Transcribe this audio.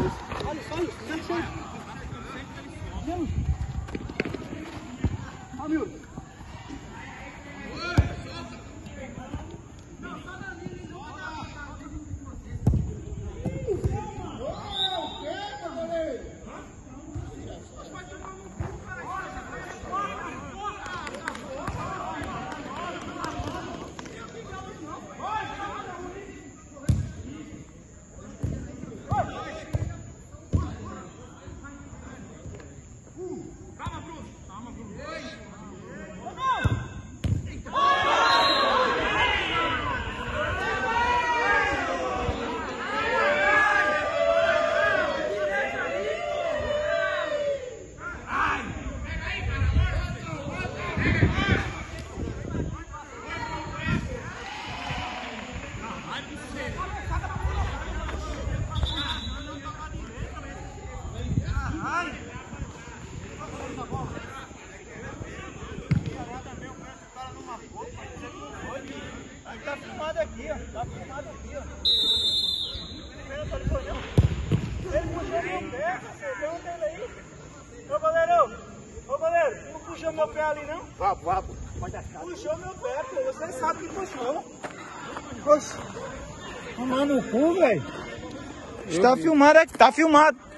Tá filmado aqui, ó. Tá filmado aqui, ó. Ele puxou meu pé, você deu um dele aí. Ô goleirão, tu não puxou meu pé ali não? Vapo. Puxou meu pé, pô. Você sabe que puxou. Oxe. Tomando o cu, velho. Está filmado aqui, tá filmado.